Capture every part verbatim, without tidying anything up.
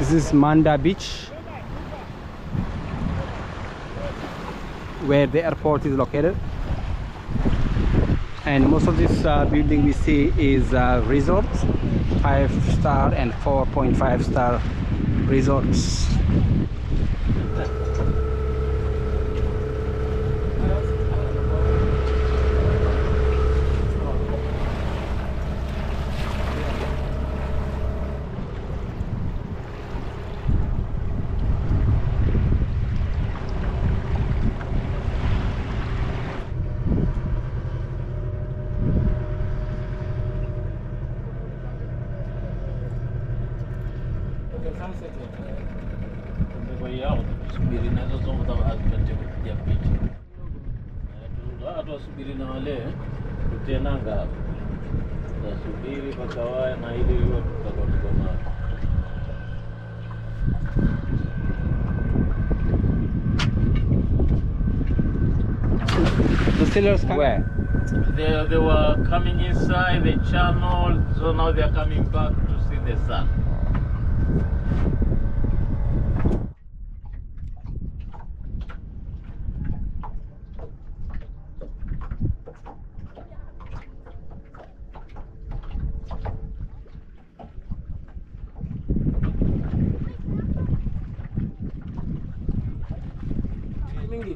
This is Manda Beach, where the airport is located, and most of this uh, building we see is uh, resorts, five star and four point five star resorts. The sailors come where? They, they were coming inside the channel, so now they are coming back to see the sun. Mingi.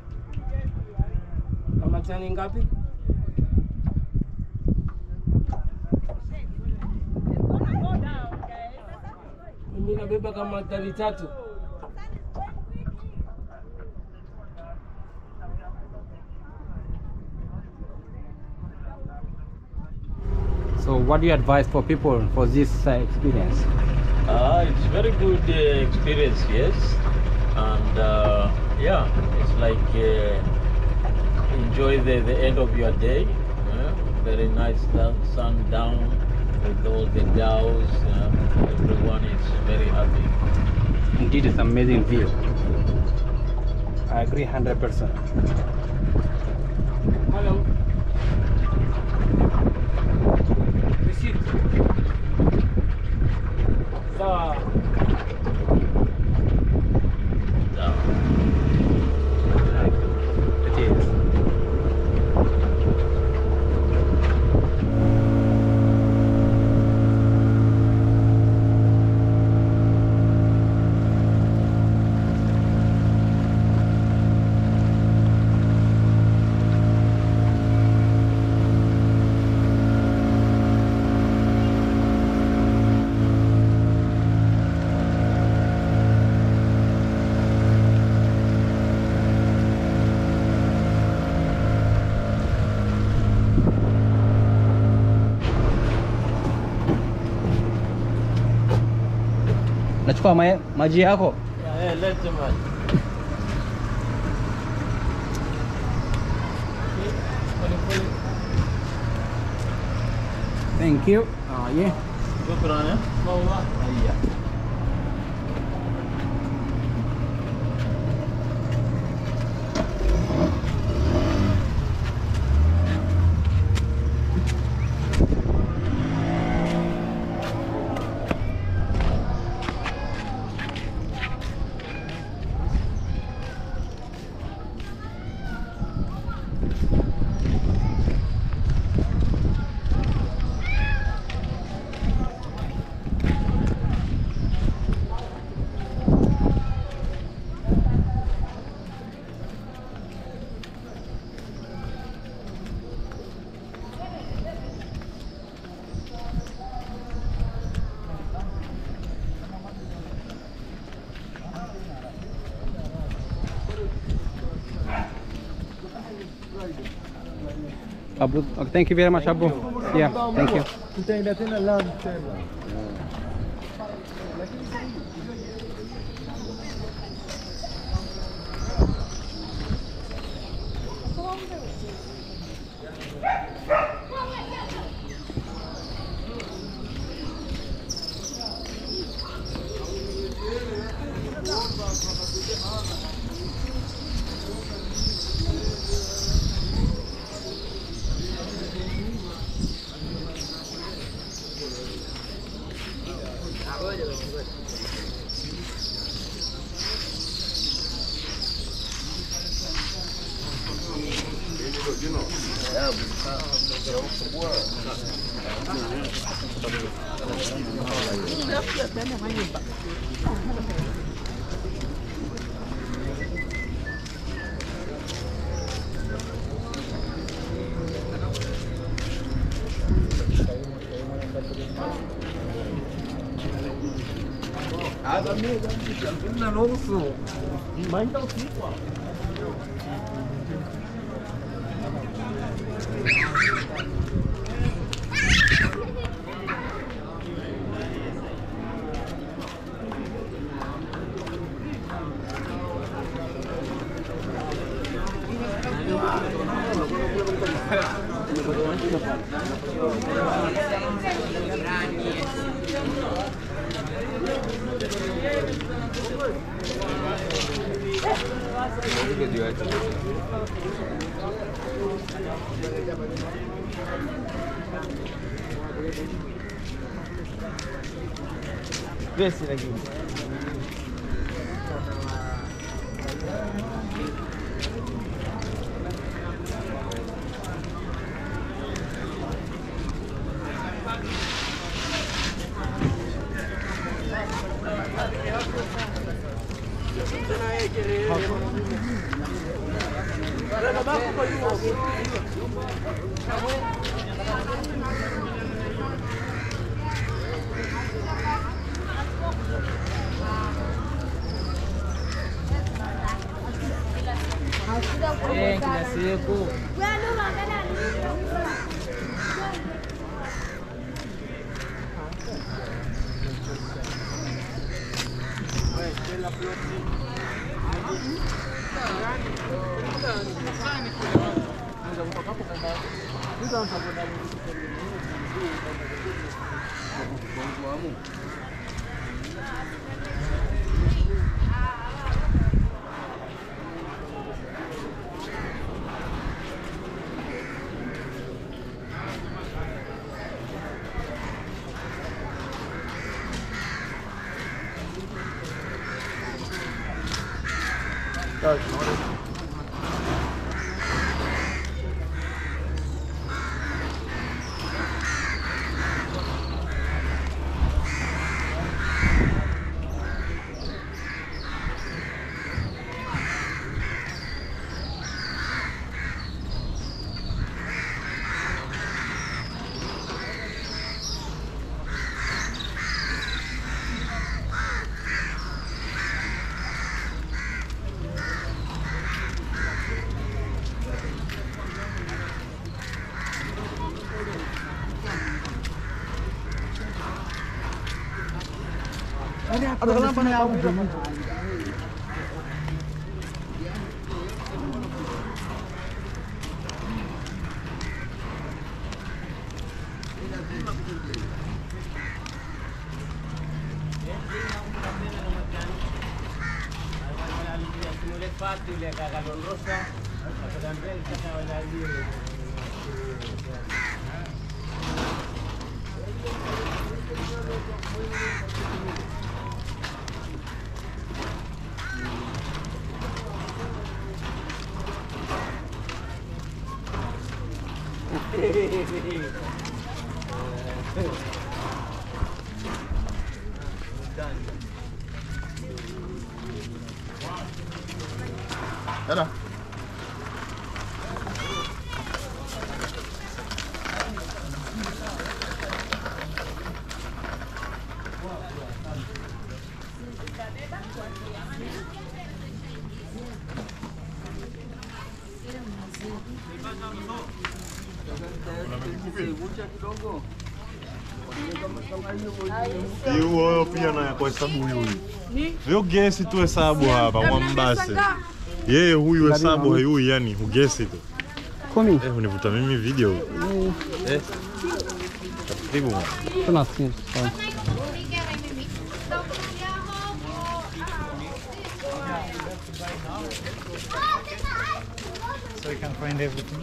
Kama chani ngapi? Mimi nabeba kama tani tatu. So what do you advise for people for this uh, experience? Uh, it's very good uh, experience, yes, and uh, yeah, it's like uh, enjoy the, the end of your day. Uh, very nice sun, sun down with all the dhows. Uh, everyone is very happy. Indeed, it's an amazing view. I agree one hundred percent. Hello. Receipt. Sawa. It is. Nachukua ma maji yako. Yeah, yeah, let them run. Thank you. Ah, yeah. Shukran, eh? Yeah. Abu, okay, thank you very much, Abu. Yeah, thank you. Tutaenda tena Lamu tena. Ada mesmo, não não sou. Mas então fica. Vê se lagi. Eh, kila siku. Ada kenapa nih kamu? Ada. Hiyo pia na kwa hesabu huyu. Hiyo gesi tu hesabu hapa mwambase. Yeye huyu hesabu huyu yani hugesi tu. Kumi. Eh univuta mimi video. Eh. Karibu. Tunasikia. So you can find everything.